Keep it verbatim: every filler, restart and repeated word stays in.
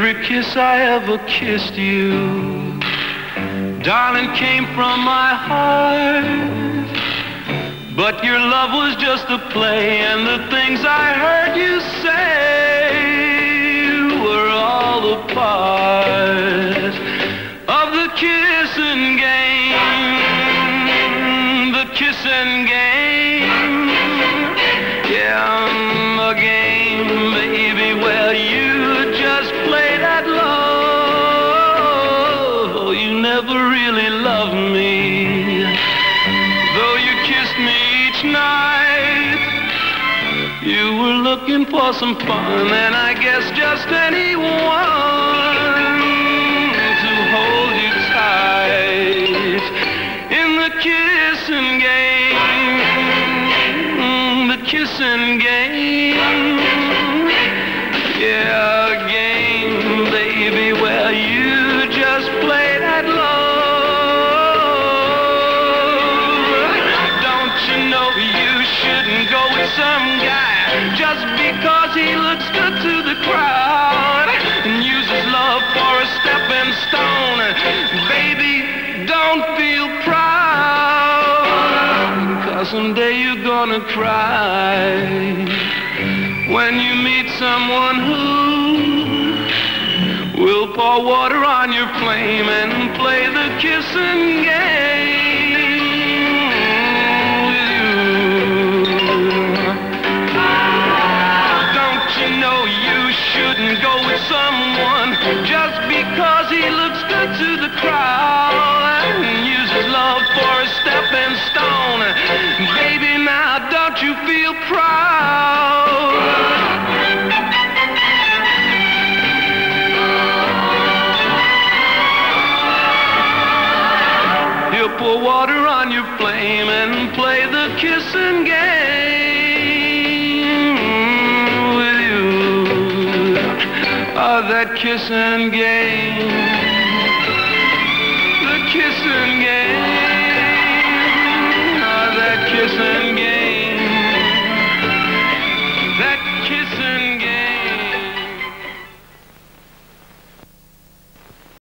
Every kiss I ever kissed you, darling, came from my heart. But your love was just a play, and the things I heard you say were all a part of the kissing game. The kissing game. Yeah, a game, baby, where you just played at love. Oh, you never really loved me, though you kissed me each night. You were looking for some fun, and I guess just anyone to hold you tight. In the kissing game, the kissing game. Yeah, a game, baby, where you just played at love. Don't you know you shouldn't go with some guy just because he looks good to the crowd and uses love for a stepping stone? Baby, don't feel proud, 'cause someday you're gonna cry when you meet someone who will pour water on your flame and play the kissing game with you. Don't you know you shouldn't go with someone just because he looks good to the crowd and uses love for a stepping stone? Baby, now don't you feel proud? He'll pour water on your flame and play the kissing game with you. Oh, that kissing game. The kissing game.